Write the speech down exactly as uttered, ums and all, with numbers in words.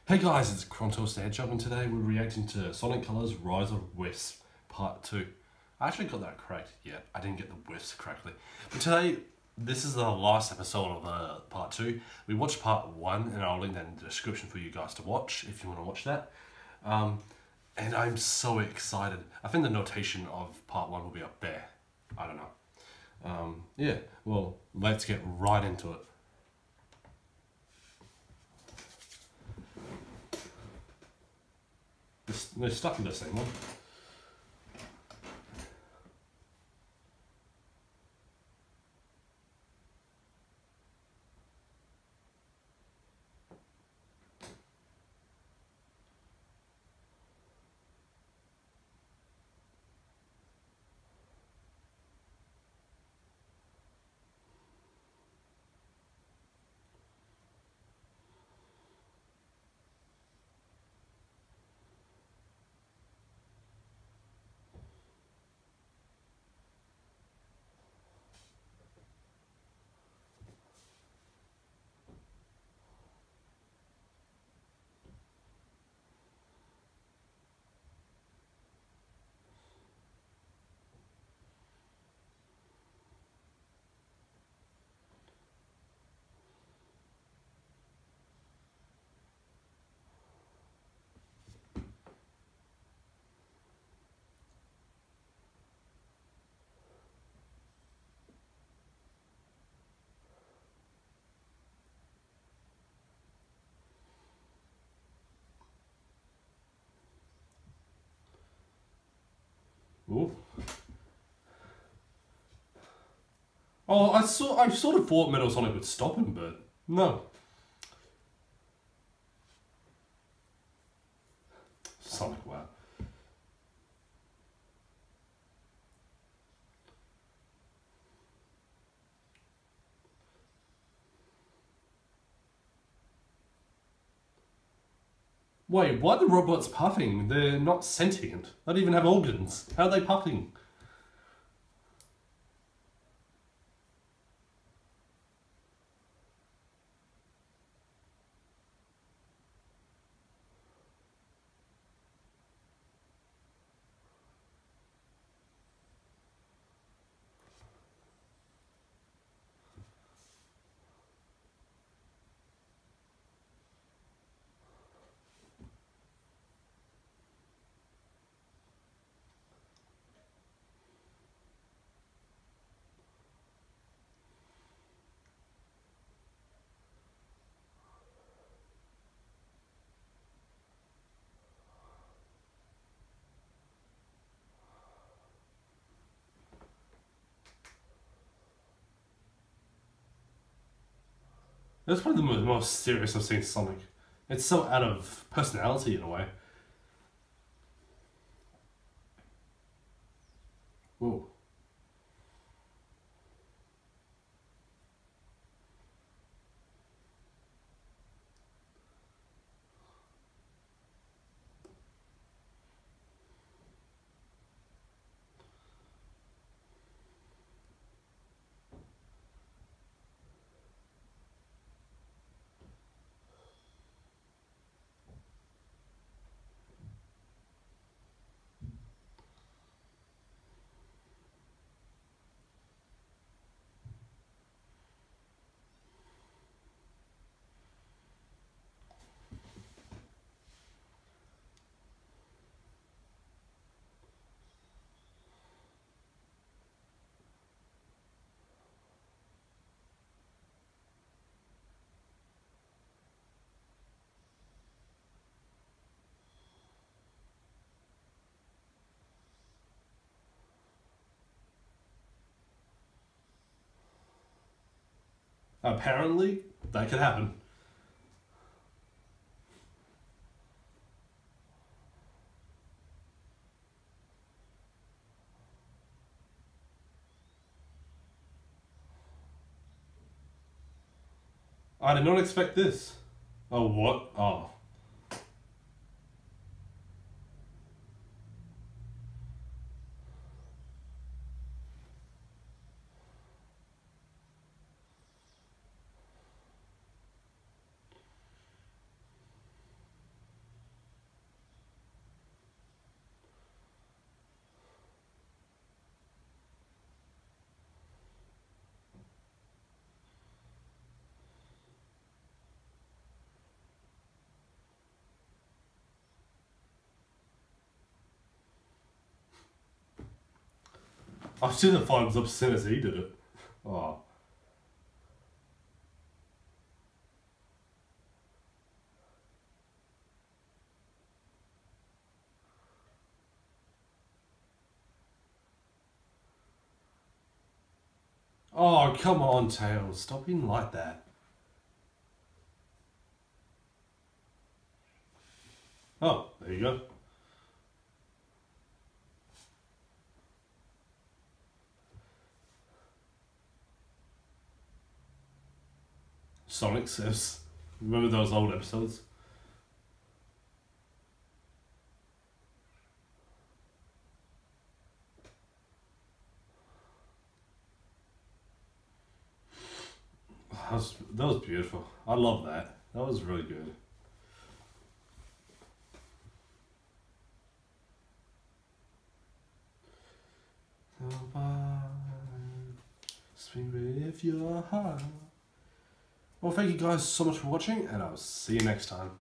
Hey guys, it's Krontos the Hedgehog, and today we're reacting to Sonic Colors Rise of Wisp Part two. I actually got that correct, yeah, I didn't get the Wisp correctly. But today, this is the last episode of uh, Part two. We watched Part one, and I'll link that in the description for you guys to watch, if you want to watch that. Um, and I'm so excited. I think the notation of Part one will be up there. I don't know. Um, yeah, well, let's get right into it. They're stuck in the same one. Ooh. Oh, I saw. I sort of thought Metal Sonic would stop him, but no. Sonic, wow. Wait, why are the robots puffing? They're not sentient. They don't even have organs. How are they puffing? That's probably the most serious I've seen Sonic. It's so out of personality in a way. Whoa. Apparently, that could happen. I did not expect this. Oh, what? Oh. I did the five up as soon as he did it. Oh. Oh, come on, Tails. Stop being like that. Oh, there you go. Sonic says. Remember those old episodes? That was, that was beautiful. I love that. That was really good. Swing with your heart. Well, thank you guys so much for watching, and I'll see you next time.